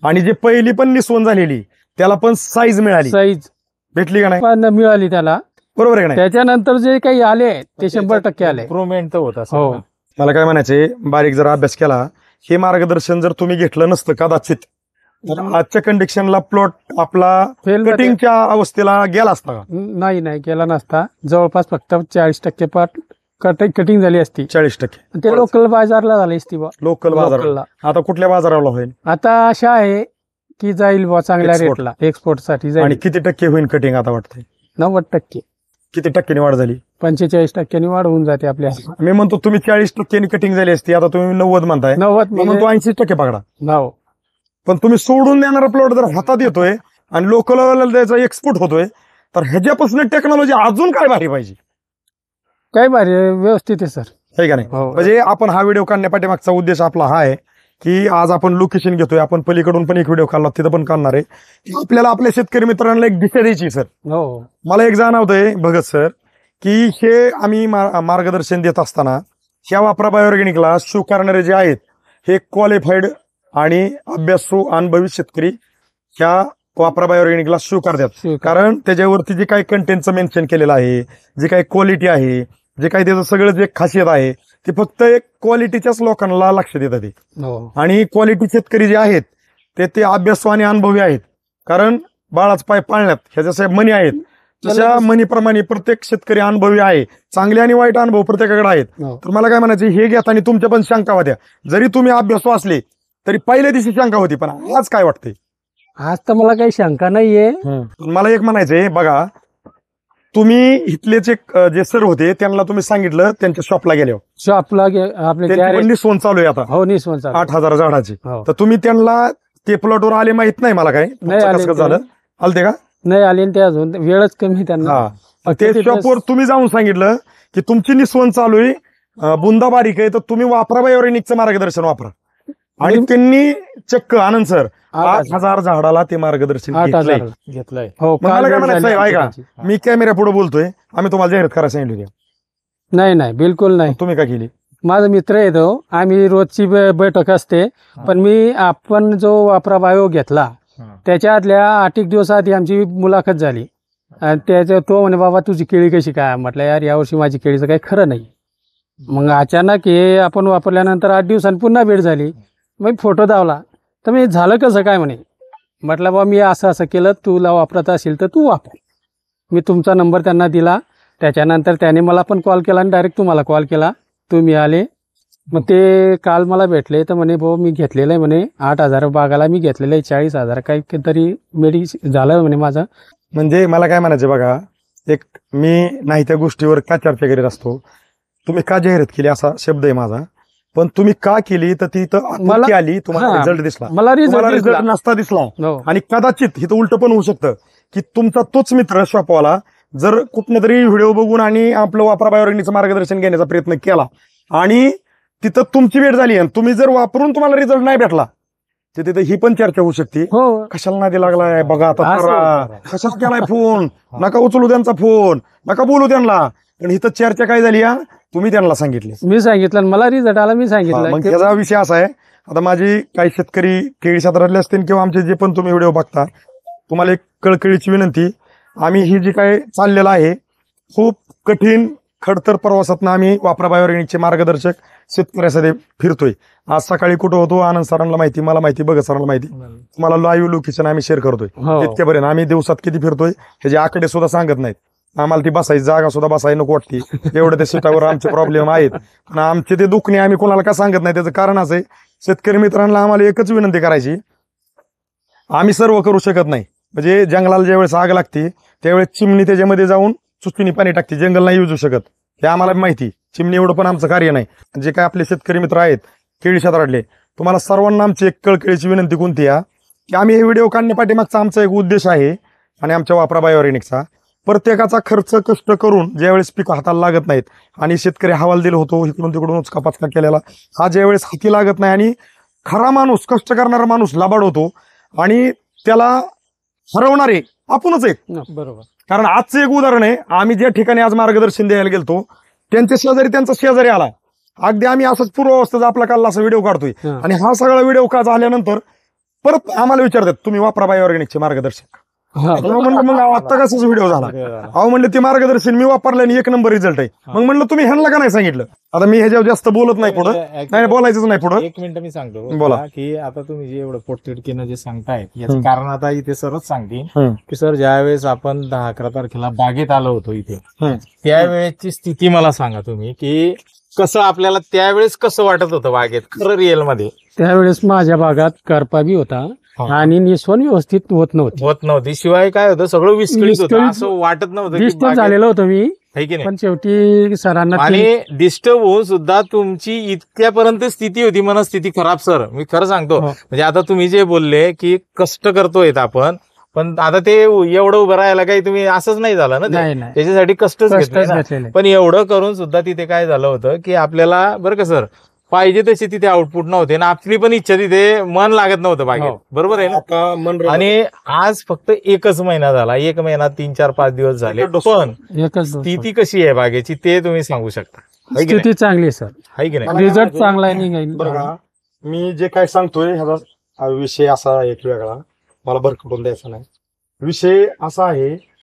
आणि जे पहिली पण निसवण झालेली त्याला पण साईज मिळाली, साईज भेटली का नाही? पण मिळाली त्याला. बरोबर आहे का नाही? त्याच्यानंतर जे काही आले ते 100% आले. इम्प्रुव्हमेंट तर होत असेल हो. ना. मला काय म्हणायचे, बारीक जर अभ्यास केला, हे मार्गदर्शन जर तुम्ही घेतलं नसतं कदाचित तर आजच्या कंडिशनला प्लॉट आपला फेल कटिंगच्या अवस्थेला गेला असता का? नाही केला नसता. जवळपास फक्त 40% पार्ट कटिंग झाली असती. 40%. ते लोकल बाजारला झाली असती बा. लोकल बाजार. लोकलला. आता कुठल्या बाजाराला होईल? आता अशा आहे की जाईल बा चांगल्या Export. रेटला, एक्सपोर्ट साठी आणि जाईल. किती टक्के होईल कटिंग आता वाटतंय? 90%, किती टक्क्यांनी वाढ झाली? 45% वाढ होऊन जाते आपल्या. मी म्हणतो तुम्ही 40% कटिंग झाली असती, आता तुम्ही 90 म्हणताय. 90 मी म्हणतो 80% पकडा. नाव. पण तुम्ही सोडून देणारा प्लॉट जर हातात येतोय आणि लोकल द्यायचा एक्सपोर्ट होतोय, तर ह्याच्यापासून टेक्नॉलॉजी अजून काय भारी पाहिजे? काय भारी व्यवस्थित आहे सर. आहे का नाही? हो. म्हणजे आपण हा व्हिडिओ काढण्यापाठीमागचा उद्देश आपला हा आहे की आज आपण लोकेशन घेतोय, आपण पलीकडून पण एक व्हिडिओ काढला, तिथं पण काढणार आहे. आपल्याला आपल्या शेतकरी मित्रांना एक दिशा द्यायची सर. हो. मला एक जाणवतंय भगत सर की हे आम्ही मार्गदर्शन देत असताना ह्या वापरा बायोऑर्गॅनिकला स्वीकारणारे जे आहेत हे क्वालिफाईड आणि अभ्यासू अनुभवी शेतकरी ह्या वापरा बायोऑर्गॅनिकला स्वीकारतात. कारण त्याच्यावरती जे काही कंटेंटचं मेन्शन केलेलं आहे, जे काही क्वालिटी आहे, जे काही त्याचं सगळं जे खासियत आहे, ते फक्त एक क्वालिटीच्याच लोकांना लक्ष देतात ते. हो. आणि क्वालिटी शेतकरी जे आहेत ते अभ्यासू आणि अनुभवी आहेत. कारण बाळाच पाय पाळण्यात ह्या जशा मनी आहेत तशा मनीप्रमाणे प्रत्येक शेतकरी अनुभवी आहे. चांगले आणि वाईट अनुभव प्रत्येकाकडे आहेत. हो. तर मला काय म्हणायचं, हे घेताना तुमच्या पण शंका होत्या. जरी तुम्ही अभ्यासू असले तरी पहिल्या दिवशी शंका होती, पण आज काय वाटतंय? आज तर मला काही शंका नाहीये. मला एक म्हणायचंय, बघा तुम्ही इथलेच एक जे सर होते त्यांना तुम्ही सांगितलं त्यांच्या शॉपला गेले, शॉपला आपले निसवण चालू आहे आता. हो, निसवण 8,000 झाडाची. हो. तर तुम्ही त्यांना ते प्लॉटवर आले माहित नाही मला काय नाही आले कसं झालं, आलते का? नाही आले ते अजून, वेळच कमी त्यांना. हा, ते शॉपवर तुम्ही जाऊन सांगितलं की तुमची निसवण चालू आहे, बुंदा बारीक आहे, तर तुम्ही वापरा बायोऑर्गॅनिकचं मार्गदर्शन वापरा. आणि त्यांनी चक्क आनंद सर 8,000 झाडाला ते मार्गदर्शन 8,000 घेतलंय. हो. मला काय म्हणायचं साहेब, ऐका, मी कॅमेरा पुढे बोलतोय, आम्ही तुम्हाला जाहिरात करायला सांगितली. नाही बिलकुल नाही. तुम्ही काय केली? माझा मित्र येतो, आम्ही रोजची बैठक असते, पण आपण जो वापरा बायो घेतला त्याच्या आदल्या 8 दिवस आधी आमची मुलाखत झाली. आणि तो म्हणे बाबा तुझी केळी कशी काय? म्हटलं यार यावर्षी माझी केळीचं काही खरं नाही. मग अचानक हे आपण वापरल्यानंतर 8 दिवसांनी पुन्हा भेट झाली. मग फोटो दावला, तर मी झालं कसं काय म्हणे. म्हटलं बाबा मी असं केलं, तुला वापरत असेल तर तू वापर. मी तुमचा नंबर त्यांना दिला. त्याच्यानंतर त्याने मला पण कॉल केला आणि डायरेक्ट तुम्हाला कॉल केला, तुम्ही आले. मग ते काल मला भेटले तर म्हणे भाऊ मी घेतलेलं आहे म्हणे 8,000 बागाला मी घेतलेलं आहे, 40,000 काहीतरी झालं म्हणे माझं. म्हणजे मला काय म्हणायचं बघा, एक मी नाही त्या गोष्टीवर का चर्चा करीत असतो, तुम्ही का जाहिरात केली असा शब्द आहे माझा, पण तुम्ही का केली तर ती तर आली, तुम्हाला रिझल्ट दिसला, मला रिझल्ट नसता दिसला. आणि कदाचित इथं उलट पण होऊ शकतं की तुमचा तोच मित्र शॉपवाला जर कुठनं तरी व्हिडिओ बघून आणि आपलं वापरा बायोऑर्गॅनिकचं मार्गदर्शन घेण्याचा प्रयत्न केला आणि तिथं तुमची भेट झाली आणि तुम्ही जर वापरून तुम्हाला रिझल्ट नाही भेटला, तर तिथे ही पण चर्चा होऊ शकते. हो. कशाला नादी लागलाय बघा आता, कशाला केलाय फोन, नका उचलू त्यांचा फोन, नका बोलू त्यांना. पण इथं चर्चा काय झाली, तुम्ही त्यांना सांगितले, मी सांगितलं, मला रिझल्ट आला, मी सांगितलं. मग त्याचा विषय असा आहे, आता माझी काही शेतकरी केळी क्षेत्रातले असतील किंवा आमचे जे पण तुम्ही व्हिडिओ बघता, तुम्हाला एक कळकळीची विनंती, आम्ही ही जी काय चाललेलं आहे खूप कठीण खडतर प्रवासातनं आम्ही वापरा बायोऑर्गॅनिकचे मार्गदर्शक शेतकऱ्यासाठी फिरतोय. आज सकाळी कुठं होतो, आनंद सरांना माहिती, मला माहिती, बघत सरांना माहिती, तुम्हाला लाईव्ह लोकेशन आम्ही शेअर करतोय. इतक्यापर्यंत आम्ही दिवसात किती फिरतोय ह्याचे आकडे सुद्धा सांगत नाहीत. आम्हाला ती बसायची जागा सुद्धा बसायला नको वाटते, एवढं त्या सीटावर आमचे प्रॉब्लेम आहेत. पण आमचे ते दुखणे आम्ही कोणाला का सांगत नाही, त्याचं कारण असं आहे, शेतकरी मित्रांना आम्हाला एकच विनंती करायची, आम्ही सर्व करू शकत नाही. म्हणजे जंगलाला ज्यावेळेस आग लागते त्यावेळेस चिमणी त्याच्यामध्ये जाऊन चुचपीने पाणी टाकते, जंगल नाही युजू शकत, हे आम्हाला माहिती. चिमणी एवढं पण आमचं कार्य नाही. जे काय आपले शेतकरी मित्र आहेत केळी क्षेत्रातले, तुम्हाला सर्वांना आमची एक कळकळीची विनंती कोणती आहे की आम्ही हे व्हिडिओ काढण्यापाठीमागचा आमचा एक उद्देश आहे आणि आमच्या वापरा बायोऑर्गॅनिकचा प्रत्येकाचा खर्च कष्ट करून ज्यावेळेस पीक हाताला लागत नाहीत आणि शेतकरी हवाल दिला होतो इकडून तिकडून उचका केलेला, हा ज्यावेळेस हाती लागत नाही आणि खरा माणूस, कष्ट करणारा माणूस लाबाड होतो आणि त्याला हरवणारे आपणच एक. बरोबर. कारण आजचं एक उदाहरण आहे, आम्ही ज्या ठिकाणी आज मार्गदर्शन द्यायला गेलतो त्यांच्या शेजारी त्यांचा शेजारी आला, अगदी आम्ही असंच पूर्वावस्थेचा आपला काढला असा व्हिडिओ काढतोय. आणि हा सगळा व्हिडिओ का झाल्यानंतर परत आम्हाला विचारतात तुम्ही वापरा बाय ऑर्गॅनिकचे मार्गदर्शक. हा. म्हणलं मग आता कसाच व्हिडिओ झाला. अहो म्हणले ते मार्गदर्शन मी वापरलं आणि 1 नंबर रिझल्ट आहे. मग म्हणलं तुम्ही ह्यांना का नाही सांगितलं. आता मी ह्याच्यावर जास्त बोलत नाही पुढं, नाही बोलायचंच नाही पुढं. 1 मिनिट मी सांगतो बोला. की आता तुम्ही जे एवढं पोटतिडकीनं जे सांगताय याचं कारण आता इथे सरच सांगतील हम्म. की सर ज्यावेळेस आपण 10-11 तारखेला बागेत आलो होतो इथे हम्म. त्यावेळेसची स्थिती मला सांगा तुम्ही की कसं आपल्याला त्यावेळेस कसं वाटत होतं बागेत खरं रिअल मध्ये. त्यावेळेस माझ्या भागात करपा बी होता आणि निस्वन व्यवस्थित होत नव्हती. होत नव्हती. शिवाय काय होतं सगळं विस्कळीत होतं, विस्कळीत असं वाटत नव्हतं की डिस्टर्ब बागेत- झालेलं होतं मी, है की नाही. पण शेवटी सरांना आणि डिस्टर्ब होऊन सुद्धा तुमची इतक्यापर्यंत स्थिती होती, मनस्थिती खराब सर. मी खरं सांगतो हो. म्हणजे आता तुम्ही जे बोलले की कष्ट करतोय आपण, पण आता ते एवढं उभं राहायला काही तुम्ही असंच नाही झालं ना ते. नाही नाही त्याच्यासाठी कष्टच घेतले कष्टच ना. घेतलेले. पण एवढं करून सुद्धा तिथे काय झालं होतं की आपल्याला बरं का सर पाहिजे तशी तिथे आउटपुट नव्हते ना आपली पण इच्छा तिथे मन लागत नव्हतं बागेत. हो. बरोबर आहे ना. आता मन आणि आज फक्त 1च महिना झाला, 1 महिना 3-4-5 दिवस झाले, एकच डोस. पण एकच स्थिती कशी आहे बागेची ते तुम्ही सांगू शकता. है की नाही? स्थिती चांगली आहे सर, है की नाही. मला रिझल्ट काय चांगला आहे बरं निघाल. का, मी जे काय सांगतोय ह्याचा हा विषय असा एक वेगळा, मला भरकटून द्यायचा नाही. विषय असा आहे